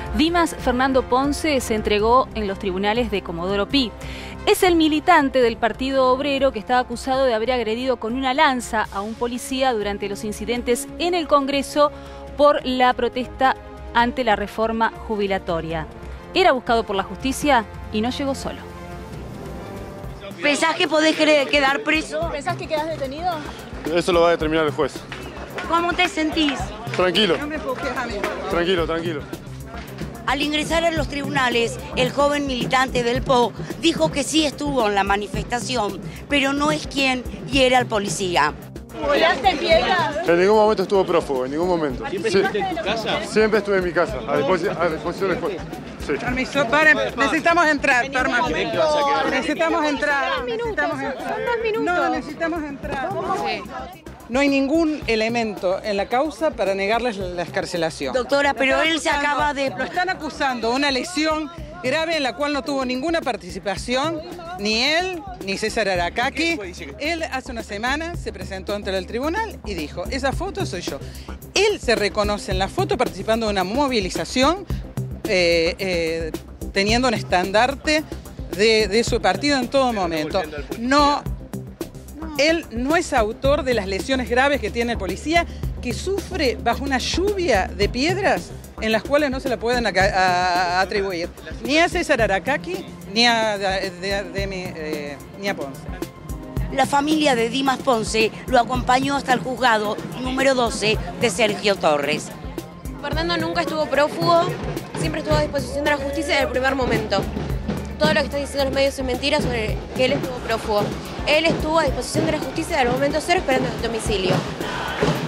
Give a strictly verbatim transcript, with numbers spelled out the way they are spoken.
Dimas Fernando Ponce se entregó en los tribunales de Comodoro Pi. Es el militante del Partido Obrero que estaba acusado de haber agredido con una lanza a un policía durante los incidentes en el Congreso por la protesta ante la reforma jubilatoria. Era buscado por la justicia y no llegó solo. ¿Pensás que podés quedar preso? ¿Pensás que quedás detenido? Eso lo va a determinar el juez. ¿Cómo te sentís? Tranquilo. Tranquilo, tranquilo. Al ingresar a los tribunales, el joven militante del P O dijo que sí estuvo en la manifestación, pero no es quien hiere al policía. ¿Volaste piedras? En ningún momento estuvo prófugo, en ningún momento. ¿Siempre Sí. estuviste en tu casa? Siempre estuve en mi casa, a disposición, a disposición del juez. Sí. Permiso, paren, necesitamos entrar, Parma. ¿Creen que vas a quedar? Necesitamos entrar. Dos minutos, necesitamos son- entrar. son dos minutos. No, necesitamos entrar. No hay ningún elemento en la causa para negarles la excarcelación. Doctora, pero Lo él están se acaba de... Lo están acusando de una lesión grave en la cual no tuvo ninguna participación, ni él, ni César Aracaki. Él hace una semana se presentó ante el tribunal y dijo, esa foto soy yo. Él se reconoce en la foto participando de una movilización, eh, eh, teniendo un estandarte de, de su partido en todo momento. No, él no es autor de las lesiones graves que tiene el policía, que sufre bajo una lluvia de piedras en las cuales no se la pueden a, a, a atribuir ni a César Aracaki ni a, de, de, de, de, eh, ni a Ponce. La familia de Dimas Ponce lo acompañó hasta el juzgado número doce de Sergio Torres. Fernando nunca estuvo prófugo, siempre estuvo a disposición de la justicia desde el primer momento. Todo lo que están diciendo los medios es mentira sobre que él estuvo prófugo. Él estuvo a disposición de la justicia desde el momento cero esperando en su domicilio.